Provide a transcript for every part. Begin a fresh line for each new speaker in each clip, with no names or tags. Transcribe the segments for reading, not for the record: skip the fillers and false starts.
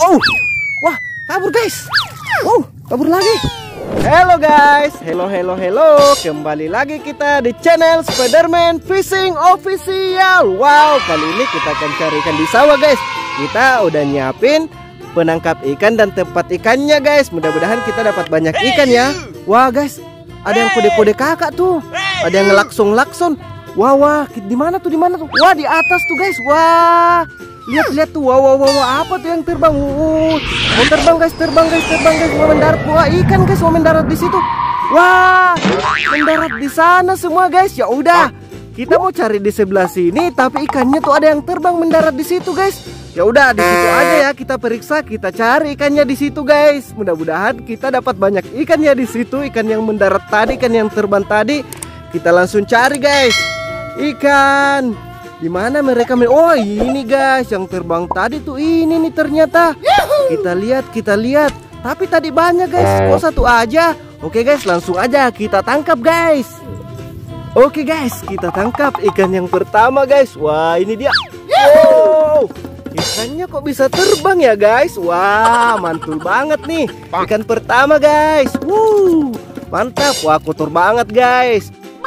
Oh, wah, kabur guys. Oh, kabur lagi. Halo guys, hello. Kembali lagi kita di channel Spiderman Fishing Official. Wow, kali ini kita akan cari ikan di sawah guys. Kita udah nyiapin penangkap ikan dan tempat ikannya guys. Mudah-mudahan kita dapat banyak ikan ya. Wah guys, ada yang kode-kode kakak tuh. Ada yang ngelakson. Wah, di mana tuh? Wah, di atas tuh guys. Wah, lihat tuh. Wah, apa tuh yang terbang? Mau terbang guys. Mau mendarat. Wah, ikan guys, mau mendarat di situ. Wah, mendarat di sana semua guys. Ya udah, kita mau cari di sebelah sini, tapi ikannya tuh ada yang terbang mendarat di situ guys. Ya udah, di situ aja ya kita periksa, kita cari ikannya di situ guys. Mudah-mudahan kita dapat banyak ikan ya di situ, ikan yang mendarat tadi, ikan yang terbang tadi. Kita langsung cari guys. Ikan. Di mana mereka? Oh, ini guys, yang terbang tadi tuh ini nih ternyata. Kita lihat. Tapi tadi banyak guys, kok satu aja? Oke guys, langsung aja kita tangkap guys. Oke guys, kita tangkap ikan yang pertama guys. Wah, ini dia. Wow, ikannya kok bisa terbang ya guys? Wah, mantul banget nih. Ikan pertama guys. Mantap. Wah, kotor banget guys.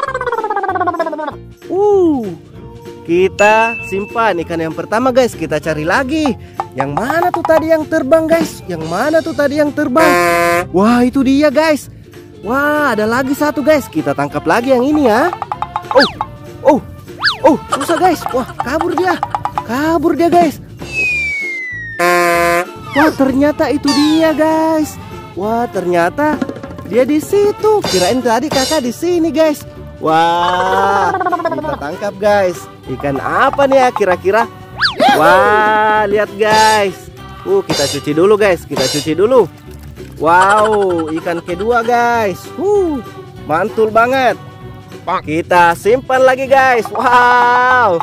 Kita simpan ikan yang pertama guys. Kita cari lagi. Yang mana tuh tadi yang terbang guys? Wah, itu dia guys. Wah, ada lagi satu guys. Kita tangkap lagi yang ini ya. Susah guys. Wah, kabur dia guys. Wah, ternyata itu dia guys. Wah, ternyata dia di situ. Kirain tadi kakak di sini guys. Wah, kita tangkap guys. Ikan apa nih ya kira-kira? Wah, lihat guys. Kita cuci dulu guys. Wow, ikan kedua guys. Mantul banget. Kita simpan lagi guys. Wow.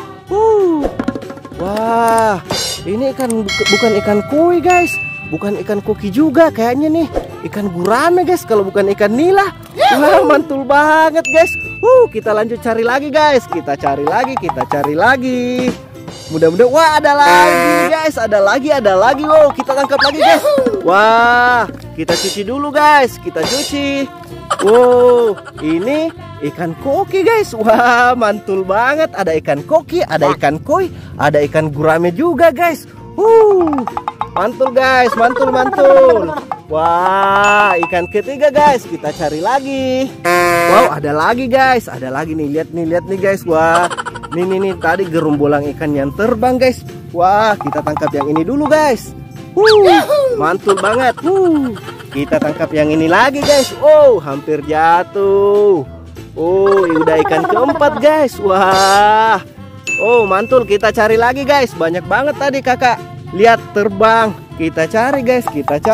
Wah, ini ikan bukan ikan koi guys. Bukan ikan koki juga kayaknya nih. Ikan gurame guys, kalau bukan ikan nila. Wah, mantul banget guys. Kita lanjut cari lagi guys. Kita cari lagi. Mudah-mudahan. Wah, ada lagi guys. Ada lagi. Wow, kita tangkap lagi guys. Wah, kita cuci dulu guys. Wow, ini ikan koki guys. Wah, mantul banget. Ada ikan koki, ada ikan koi, ada ikan gurame juga guys. Mantul guys, mantul. Wah, ikan ketiga guys. Kita cari lagi. Wow, ada lagi guys. Nih, lihat nih guys. Wah, nih tadi gerombolan ikan yang terbang guys. Wah, kita tangkap yang ini dulu guys. Mantul banget. Kita tangkap yang ini lagi guys. Hampir jatuh. Udah ikan keempat guys. Wah. Mantul. Kita cari lagi guys. Banyak banget tadi kakak lihat terbang. Kita cari guys.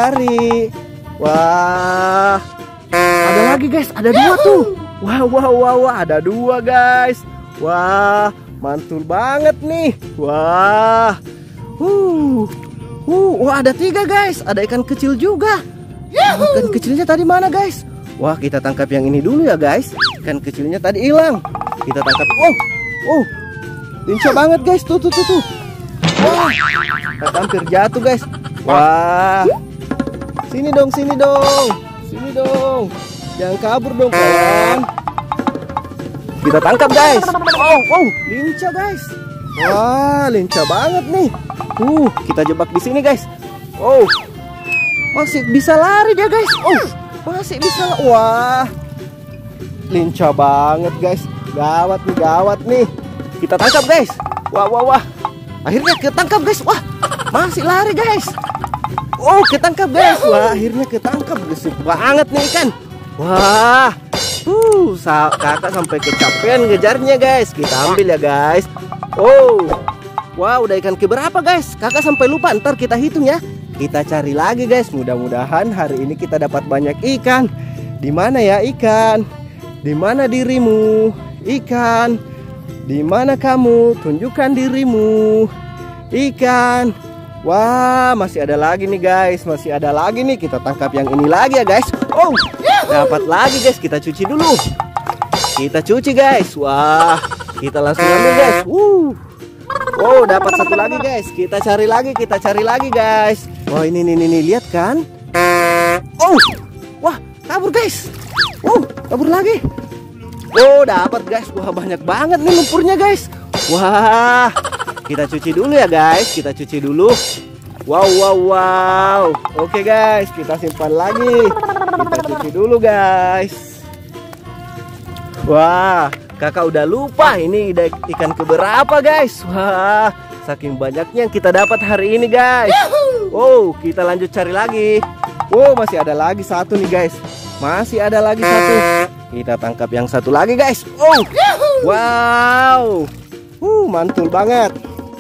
Wah, ada lagi guys. Ada dua tuh. Wah, ada dua guys. Wah, mantul banget nih. Wah. Wah, ada tiga guys. Ada ikan kecil juga. Ikan kecilnya tadi mana guys? Wah, kita tangkap yang ini dulu ya guys. Ikan kecilnya tadi hilang. Kita tangkap. Lincah banget guys. Tuh. Wah, hampir jatuh guys. Wah, sini dong. Jangan kabur dong kawan. Kita tangkap guys. Lincah guys. Wah, lincah banget nih. Kita jebak di sini guys. Masih bisa lari dia guys. Masih bisa. Wah, lincah banget guys. Gawat nih. Kita tangkap guys. Wah. Akhirnya ketangkap guys. Wah, masih lari guys. Ketangkap guys. Wah, akhirnya ketangkap. Besar banget nih ikan. Wah. Kakak sampai kecapean ngejarnya guys. Kita ambil ya guys. Wah, udah ikan keberapa guys? Kakak sampai lupa, ntar kita hitung ya. Kita cari lagi guys. Mudah-mudahan hari ini kita dapat banyak ikan. Di mana ya ikan? Di mana dirimu? Ikan. Di mana kamu? Tunjukkan dirimu. Ikan. Wah, masih ada lagi nih guys. Kita tangkap yang ini lagi ya guys. Dapat lagi guys. Kita cuci dulu. Guys. Wah, kita langsung ambil guys. Dapat satu lagi guys. Kita cari lagi guys. Wah, ini nih, lihat kan? Oh, wah, kabur guys. Oh, kabur lagi. Oh, dapat guys. Wah, banyak banget nih lumpurnya guys. Wah, kita cuci dulu ya guys. Kita cuci dulu. Wow. Oke guys, kita simpan lagi. Kita cuci dulu guys. Wah, kakak udah lupa ini ikan keberapa guys. Wah, saking banyaknya yang kita dapat hari ini guys. Oh, kita lanjut cari lagi. Oh, masih ada lagi satu nih guys. Masih ada lagi satu. Kita tangkap yang satu lagi guys. Oh, wow. Mantul banget.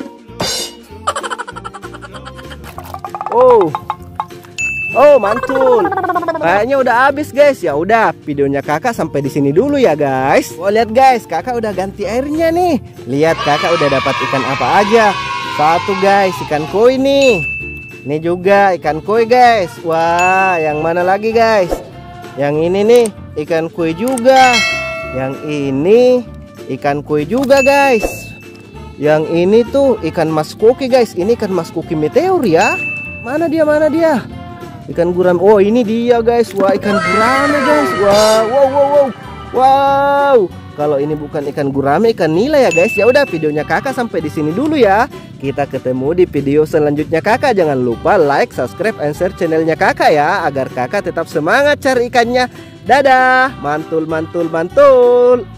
Oh, mantul. Kayaknya udah habis guys. Ya udah, videonya kakak sampai di sini dulu ya guys. Oh, lihat guys, kakak udah ganti airnya nih. Lihat kakak udah dapat ikan apa aja. Satu guys, ikan koi nih. Ini juga ikan koi guys. Wah, yang mana lagi guys? Yang ini nih ikan koi juga. Yang ini ikan koi juga guys. Yang ini tuh ikan mas koki guys. Ini ikan mas koki meteor ya. Mana dia? Ikan gurame. Oh, ini dia guys. Wah, ikan gurame guys. Wow. Kalau ini bukan ikan gurame, ikan nila ya guys. Ya udah, videonya kakak sampai di sini dulu ya. Kita ketemu di video selanjutnya kakak. Jangan lupa like, subscribe, and share channelnya kakak ya, agar kakak tetap semangat cari ikannya. Dadah. Mantul.